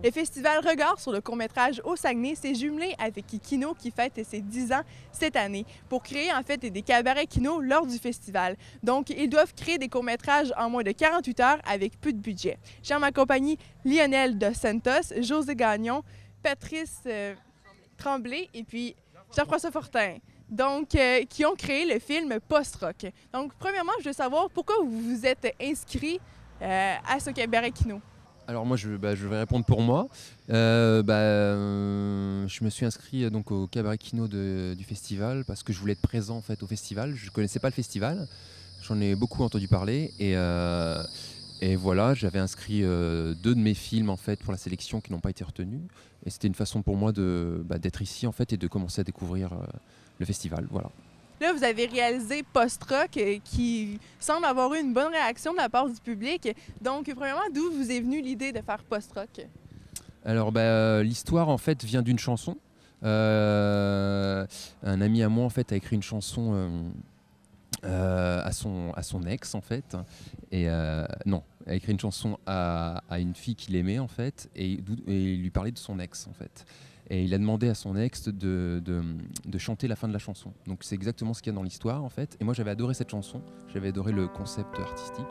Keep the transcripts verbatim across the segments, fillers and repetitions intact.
Le festival Regard sur le court-métrage au Saguenay s'est jumelé avec Kino qui fête ses dix ans cette année pour créer en fait des cabarets Kino lors du festival. Donc, ils doivent créer des courts-métrages en moins de quarante-huit heures avec peu de budget. J'ai en ma compagnie Lionel Dos Santos, José Gagnon, Patrice euh, Tremblay et puis Jean-François Fortin. Donc, euh, qui ont créé le film Post-Rock. Donc, premièrement, je veux savoir pourquoi vous vous êtes inscrit euh, à ce cabaret Kino. Alors moi, je, bah, je vais répondre pour moi. Euh, bah, euh, je me suis inscrit euh, donc au cabaret Kino de- du festival parce que je voulais être présent en fait au festival. Je connaissais pas le festival, j'en ai beaucoup entendu parler et, euh, et voilà, j'avais inscrit euh, deux de mes films en fait pour la sélection qui n'ont pas été retenus et c'était une façon pour moi de bah, d'être ici en fait et de commencer à découvrir euh, le festival. Voilà. Là, vous avez réalisé Post-Rock euh, qui semble avoir eu une bonne réaction de la part du public. Donc, premièrement, d'où vous est venue l'idée de faire Post-Rock? Alors bah, euh, l'histoire en fait vient d'une chanson. Euh, un ami à moi en fait a écrit une chanson euh, euh, à son à son ex en fait et euh, non, a écrit une chanson à, à une fille qu'il aimait en fait et, d'où- et il lui parlait de son ex en fait. Et il a demandé à son ex de, de, de chanter la fin de la chanson. Donc c'est exactement ce qu'il y a dans l'histoire en fait. Et moi j'avais adoré cette chanson, j'avais adoré le concept artistique.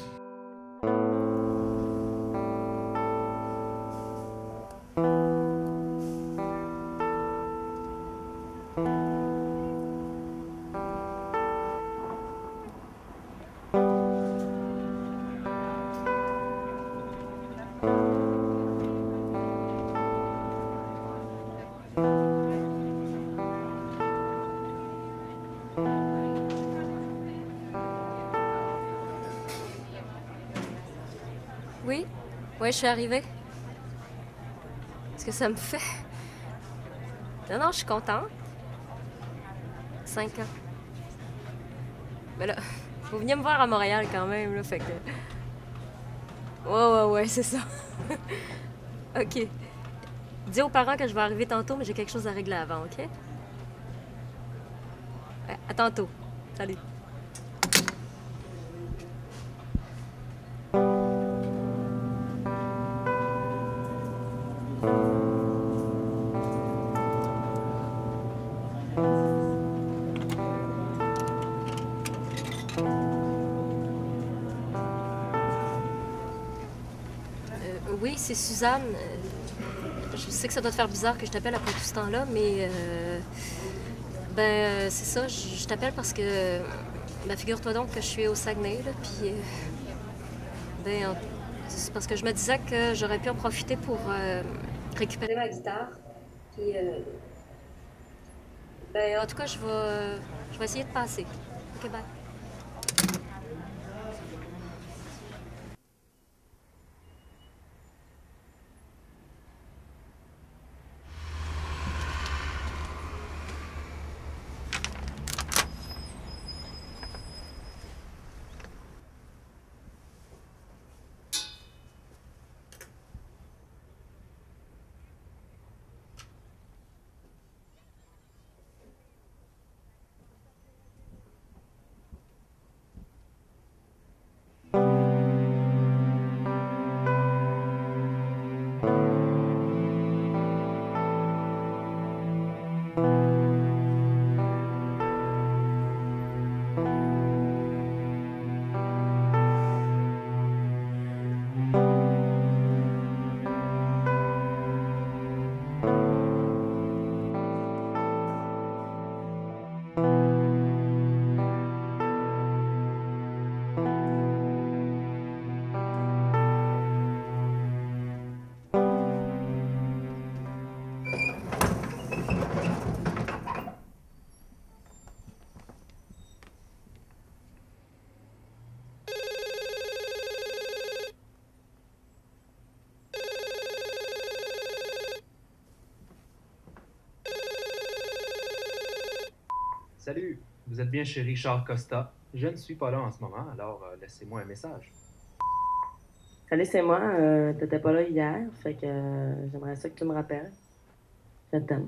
Oui, ouais, je suis arrivée. Est-ce que ça me fait? Non, non, je suis contente. Cinq ans. Mais là, vous veniez me voir à Montréal quand même, là, fait que... Ouais, ouais, ouais, c'est ça. OK. Dis aux parents que je vais arriver tantôt, mais j'ai quelque chose à régler avant, OK? Ouais, à tantôt. Salut. Euh, oui, c'est Suzanne. Euh, Je sais que ça doit te faire bizarre que je t'appelle après tout ce temps-là, mais... euh, ben, euh, c'est ça, je je t'appelle parce que... Ben, figure-toi donc que je suis au Saguenay, là, puis... euh, ben, en- c'est parce que je me disais que j'aurais pu en profiter pour euh, récupérer ma guitare. Puis, euh, ben, en tout cas, je vais, je vais essayer de passer. OK, bye. Salut, vous êtes bien chez Richard Costa. Je ne suis pas là en ce moment, alors euh, laissez-moi un message. Salut, c'est moi. Euh, t'étais pas là hier, fait que euh, j'aimerais ça que tu me rappelles. Je t'aime.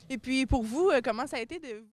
Et puis pour vous, euh, comment ça a été de